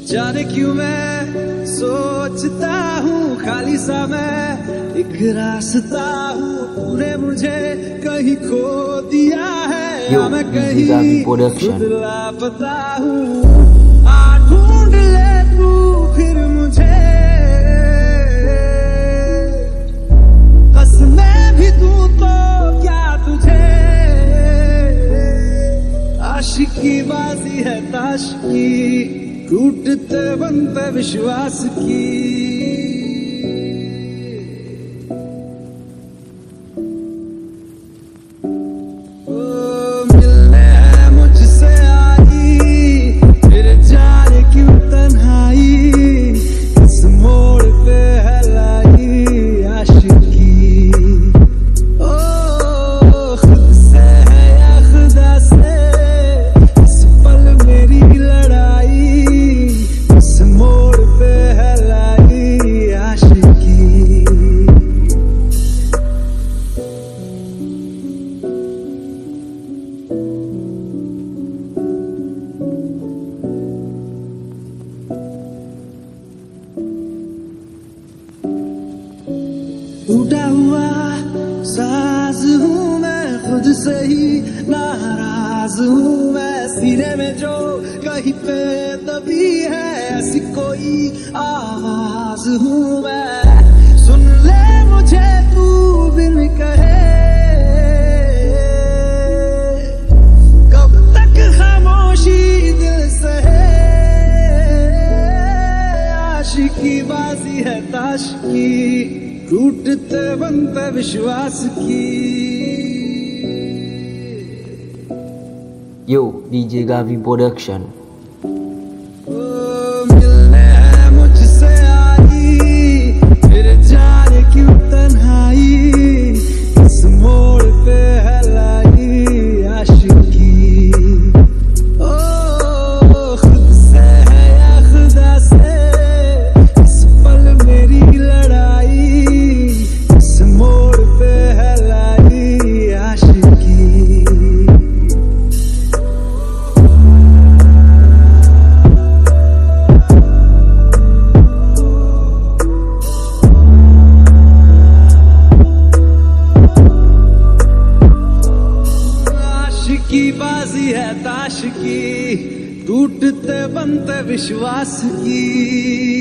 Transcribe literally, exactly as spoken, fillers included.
जाने क्यों मैं सोचता हूँ खाली सा मैं एक रास्ता हूँ, तूने मुझे कहीं खो दिया है या मैं कहीं खुद लापता हूँ। आ ढूंढ ले तू फिर मुझे, कसमें भी दूं तो क्या तुझे, आशिकी बाजी है ताश की, टूटते बनते विश्वास की। ओ मिलने है मुझसे आई, फिर जाने क्यों तन्हाई, इस मोड़ पे है लाई आशिकी। ओ खुद से है या खुदा से, इस पल मेरी लड़ाई, इस मोड़ पे है लाई आशिकी। टूटा हुआ साज हूँ मैं, खुद से ही नाराज हूँ मैं, सीने में जो कहीं पे दबी है ऐसी कोई आवाज हूँ मैं। सुन ले मुझे तू बिन कहे, कब तक खामोशी दिल सहे, आशिकी बाजी है ताश की, टूटते बनते विश्वास की। Yo, D J Gavi Production. ओ मिलने है मुझसे आई, फिर जाने क्यों तन्हाई, इस मोड़ पे है लाई आशिकी। ओ खुद से है या खुदा से, इस पल मेरी लड़ाई, इस मोड़ पे है लाई आशिकी। आशिकी बाजी है ताश की, टूटते बनते विश्वास की।